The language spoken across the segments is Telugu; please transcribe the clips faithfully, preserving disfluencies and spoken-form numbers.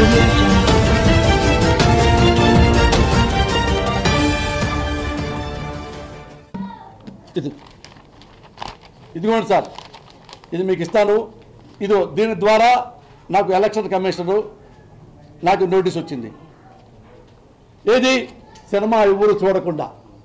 ఇది ఇదిగోండి సార్, ఇది మీకు ఇస్తాను. ఇదో దీని ద్వారా నాకు ఎలక్షన్ కమిషనరు నాకు నోటీస్ వచ్చింది. ఏది సినిమా ఎవరు చూడకుండా,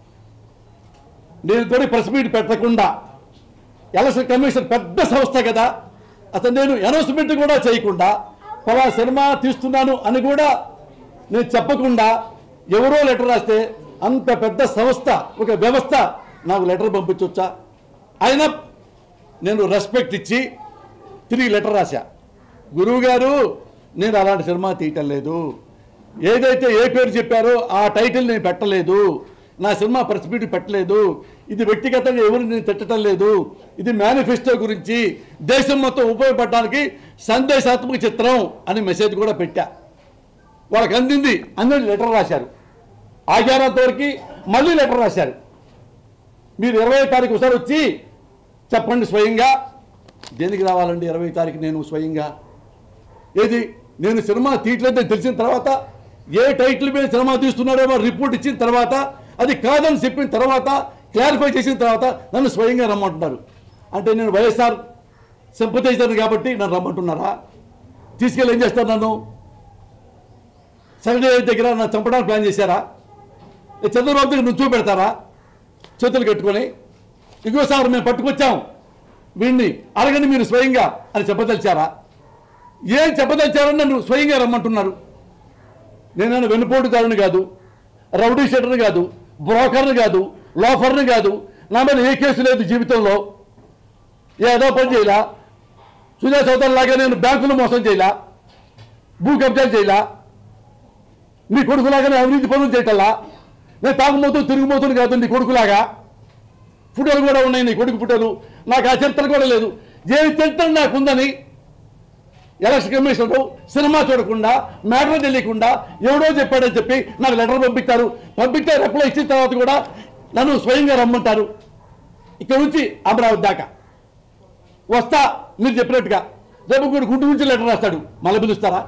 నేను తోటి ప్రెస్ మీట్ పెట్టకుండా, ఎలక్షన్ కమిషన్ పెద్ద సంస్థ కదా, అసలు నేను అనౌన్స్మెంట్ కూడా చేయకుండా పలా సినిమా తీస్తున్నాను అని కూడా నేను చెప్పకుండా ఎవరో లెటర్ రాస్తే అంత పెద్ద సంస్థ, ఒక వ్యవస్థ నాకు లెటర్ పంపించవచ్చా? అయినా నేను రెస్పెక్ట్ ఇచ్చి తిరిగి లెటర్ రాశా. గురువు గారు, నేను అలాంటి సినిమా తీయటం లేదు, ఏదైతే ఏ పేరు చెప్పారో ఆ టైటిల్ నేను పెట్టలేదు, నా సినిమా ప్రెస్ మీట్ పెట్టలేదు, ఇది వ్యక్తిగతంగా ఎవరు నేను తిట్టడం లేదు, ఇది మేనిఫెస్టో గురించి దేశం మొత్తం ఉపయోగపడడానికి సందేశాత్మక చిత్రం అని మెసేజ్ కూడా పెట్టా. వాళ్ళకి అందింది, అందరూ లెటర్ రాశారు. ఆగారంతవరకు మళ్ళీ లెటర్ రాశారు. మీరు ఇరవై తారీఖు ఒకసారి వచ్చి చెప్పండి స్వయంగా. దేనికి రావాలండి ఇరవై తారీఖు నేను స్వయంగా? ఏది నేను సినిమా తీయట్లేదని తెలిసిన తర్వాత, ఏ టైటిల్ మీద సినిమా తీస్తున్నాడో రిపోర్ట్ ఇచ్చిన తర్వాత, అది కాదని చెప్పిన తర్వాత, క్లారిఫై చేసిన తర్వాత నన్ను స్వయంగా రమ్మంటున్నారు. అంటే నేను వైఎస్ఆర్ సింపథైజర్ కాబట్టి నన్ను రమ్మంటున్నారా? తీసుకెళ్ళి ఏం చేస్తారు? నన్ను సెక్రటరీ దగ్గర నన్ను చంపడానికి ప్లాన్ చేశారా? చంద్రబాబు దగ్గర నువ్వు చూపెడతారా చేతులు కట్టుకొని? ఇంకోసారి మేము పట్టుకొచ్చాం వీడిని, అడగండి మీరు స్వయంగా అని చెప్పదలిచారా? ఏం చెప్పదలిచారని నన్ను స్వయంగా రమ్మంటున్నారు. నేనైనా వెన్నుపోటుదారుని కాదు, రౌడీ షెటర్ని కాదు, బ్రోకర్ని కాదు, లోఫర్ని కాదు. నా మీద ఏ కేసు లేదు జీవితంలో. ఏదో పని చేయలా, సుజా చౌదరిలాగా నేను బ్యాంకులు మోసం చేయలా, భూ కబ్జాలు చేయలా, నీ కొడుకులాగానే అవినీతి పనులు చేయటల్లా, నేను తాగుమోతూ తిరుగుమోతుని కాదు నీ కొడుకులాగా. ఫోటోలు కూడా ఉన్నాయి నీ కొడుకు ఫోటోలు. నాకు ఆ చరిత్ర కూడా లేదు. ఏ చరిత్ర నాకుందని ఎలక్షన్ కమిషనరు సినిమా చూడకుండా, మ్యాటర్ తెలియకుండా ఎవడో చెప్పాడని చెప్పి నాకు లెటర్ పంపిస్తారు. పంపిస్తే రిప్లై ఇచ్చిన తర్వాత కూడా నన్ను స్వయంగా రమ్మంటారు. ఇక్కడ నుంచి అమరావతి దాకా వస్తా మీరు చెప్పినట్టుగా. రేపు కూడా గుంటూరు నుంచి లెటర్ రాస్తాడు, మళ్ళీ పిలుస్తారా?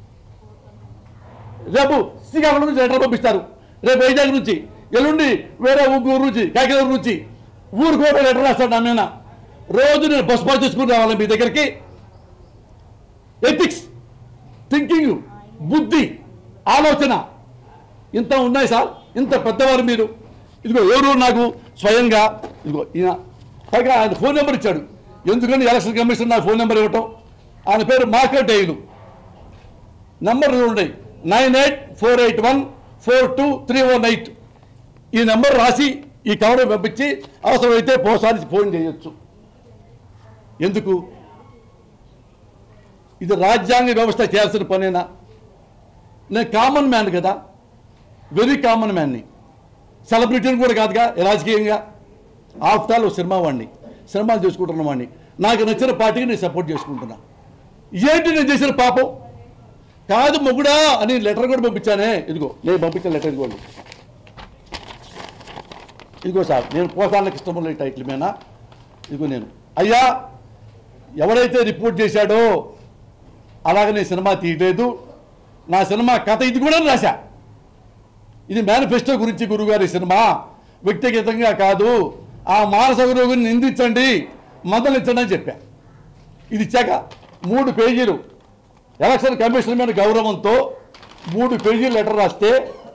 రేపు శ్రీకాకుళం నుంచి లెటర్ పంపిస్తారు, రేపు వైజాగ్ నుంచి, ఎల్లుండి వేరే ఊరు నుంచి, కాకినాడ నుంచి ఊరు కూడా లెటర్ రాస్తాడు నా మీద. రోజు నేను బస్ పాస్ చేసుకుని రావాలి మీ దగ్గరికి. ఎథిక్స్, థింకింగ్, బుద్ధి, ఆలోచన ఇంత ఉన్నాయి సార్. ఇంత పెద్దవారు మీరు. ఇదిగో ఎవరు నాకు స్వయంగా ఇదిగో ఈయన పైగా ఆయన ఫోన్ నెంబర్ ఇచ్చాడు. ఎందుకని ఎలక్షన్ కమిషన్ నాకు ఫోన్ నెంబర్ ఇవ్వటం? ఆయన పేరు మార్కెట్ డైలు. నెంబర్ ఉన్నాయి nine eight four eight one four two three one eight. ఈ నెంబర్ రాసి ఈ కవర్ పంపించి అవసరమైతే పోసారి ఫోన్ చేయొచ్చు. ఎందుకు? ఇది రాజ్యాంగ వ్యవస్థ చేయాల్సిన పనేనా? నేను కామన్ మ్యాన్ కదా, వెరీ కామన్ మ్యాన్ని, సెలబ్రిటీని కూడా కాదుగా రాజకీయంగా. ఆఫ్టర్ ఆల్ సినిమా వాడిని, సినిమాలు చేసుకుంటున్న వాడిని, నాకు నచ్చిన పార్టీకి నేను సపోర్ట్ చేసుకుంటున్నా. ఏంటి నేను చేసిన పాపం? కాదు మొగుడా అని లెటర్ కూడా పంపించానే. ఇదిగో నేను పంపించిన లెటర్ ఇదిగోండి. ఇదిగో సార్, నేను పోసాలకు ఇష్టం ఈ టైటిల్ మీద ఇదిగో నేను, అయ్యా ఎవరైతే రిపోర్ట్ చేశాడో అలాగే నేను సినిమా తీయలేదు, నా సినిమా కథ ఇది కూడా రాశా. ఇది మేనిఫెస్టో గురించి గురుగారి సినిమా, వ్యక్తిగతంగా కాదు. ఆ మానస రోగిని నిందించండి, మందలించండి అని చెప్పా. ఇది ఇచ్చాక మూడు పేజీలు ఎలక్షన్ కమిషన్ మీద గౌరవంతో మూడు పేజీలు లెటర్ రాస్తే,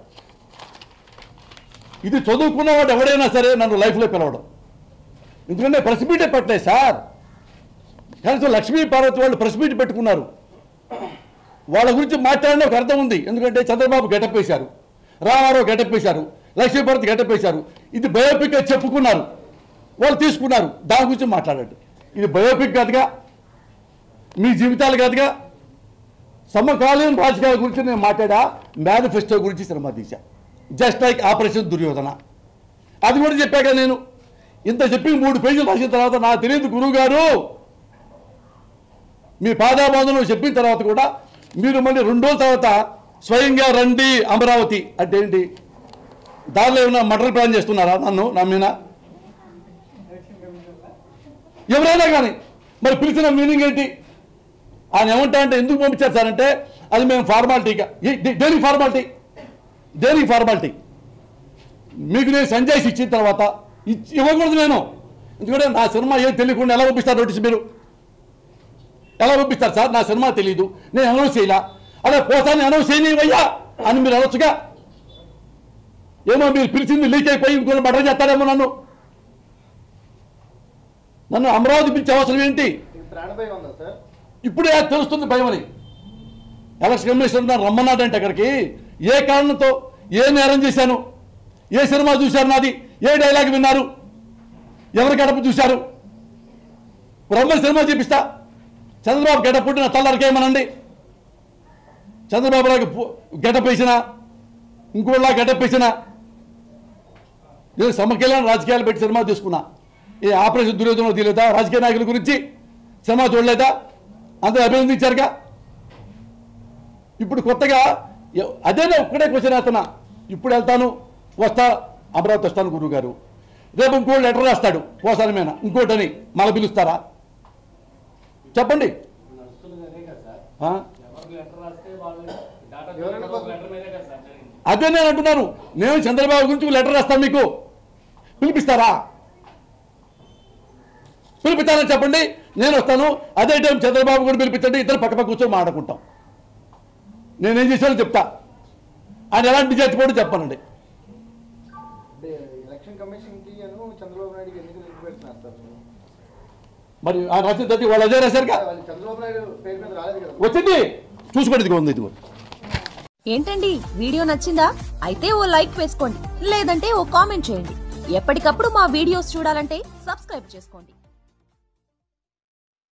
ఇది చదువుకున్నవాడు ఎవడైనా సరే నన్ను లైఫ్లో పిలవడం. ఎందుకంటే ప్రెస్ మీటే పెట్టలేదు సార్. కనీసం లక్ష్మీ పార్వతి వాళ్ళు ప్రెస్ మీట్ పెట్టుకున్నారు. వాళ్ళ గురించి మాట్లాడిన ఒక అర్థం ఉంది. ఎందుకంటే చంద్రబాబు గెటప్ వేశారు, రామారావు గెటప్ వేశారు, లక్ష్మీపార్వతి గెటప్ వేశారు. ఇది బయోపిక్ అని చెప్పుకున్నారు, వాళ్ళు తీసుకున్నారు. దాని గురించి మాట్లాడండి. ఇది బయోపిక్ కాదుగా, మీ జీవితాలు కాదుగా. సమకాలీన రాజకీయాల గురించి నేను మాట్లాడా, మేనిఫెస్టో గురించి సినిమా తీశా. Just like operation Duryodhana. అది కూడా చెప్పాక నేను ఇంత చెప్పి మూడు పేజీలు రాసిన తర్వాత నాకు తెలియదు గురువు గారు, మీ పాదాబంధనం చెప్పిన తర్వాత కూడా మీరు మళ్ళీ రెండు రోజుల తర్వాత స్వయంగా రండి అమరావతి అంటే ఏంటి? దానిలో ఏమైనా మర్డర్ ప్లాన్ చేస్తున్నారా నన్ను, నా మీద? ఎవరైనా కానీ మరి పిలిచిన మీనింగ్ ఏంటి? ఆయన ఏమంటారంటే ఎందుకు పంపించారు సార్ అంటే అది మేము ఫార్మాలిటీగా దేనికి ఫార్మాలిటీ దేనికి ఫార్మాలిటీ మీకు నేను సంజయ్ ఇచ్చిన తర్వాత ఇవ్వకూడదు నేను ఎందుకంటే నా సినిమా ఏం తెలియకుండా ఎలా పంపిస్తారు నోటీస్ మీరు ఎలా పంపిస్తారు సార్ నా సినిమా తెలియదు నేను అనౌన్స్ చేయాల అలా పోతాను అనౌన్స్ చేయనివయ్యా అని మీరు అనొచ్చుగా ఏమో మీరు పిలిచింది లీక్ అయిపోయి ఇంకొన్ని మర్డర్ చేస్తారేమో నన్ను నన్ను అమరావతి పిలిచే అవసరం ఏంటి ఇప్పుడే తెలుస్తుంది భయం అని ఎలక్షన్ కమిషన్ రమ్మన్నాడంటే అక్కడికి ఏ కారణంతో ఏ నేరం చేశాను ఏ సినిమా చూశారు నాది ఏ డైలాగ్ విన్నారు ఎవరి గడప చూశారు బ్రహ్మ సినిమా చూపిస్తా చంద్రబాబు గెటప్ పుట్టిన తల్లరికేమనండి చంద్రబాబు లాగా గెటప్ వేసిన ఇంకోలా గెటప్ వేసిన నేను సమకల్యాణ రాజకీయాలు పెట్టి సినిమా తీసుకున్నా ఈ ఆపరేషన్ దుర్యోధన తీయలేదా రాజకీయ నాయకుల గురించి సినిమా చూడలేదా అందరూ అభినందించారుగా ఇప్పుడు కొత్తగా అదేనా ఒక్కడే క్వశ్చన్ వేస్తున్నా ఇప్పుడు వెళ్తాను వస్తా అమరావతి వస్తాను గురువు గారు రేపు ఇంకోటి లెటర్ రాస్తాడు పోసాని మీద ఇంకోటని మళ్ళీ పిలుస్తారా చెప్పండి అదే నేను అంటున్నాను నేను చంద్రబాబు గురించి లెటర్ రాస్తాను మీకు పిలిపిస్తారా పిలిపిస్తానని చెప్పండి నేను వస్తాను అదే టైం చంద్రబాబు కూడా పిలిపించండి ఇద్దరు పక్క పక్క కూర్చొని మాట్లాడుకుంటాం నేనేం చేశానో చెప్తా ఆయన ఎలాంటి నిజాయితీ కూడా చెప్పానండి మరి ఆ రాసిన తగ్గి వాళ్ళు అదే రాశారుగా వచ్చింది చూసుకోండి ఇదిగో ఉంది ఇదిగో ఏంటండి వీడియో నచ్చిందా అయితే ఓ లైక్ వేసుకోండి లేదంటే ఓ కామెంట్ చేయండి ఎప్పటికప్పుడు మా వీడియోస్ చూడాలంటే సబ్స్క్రైబ్ చేసుకోండి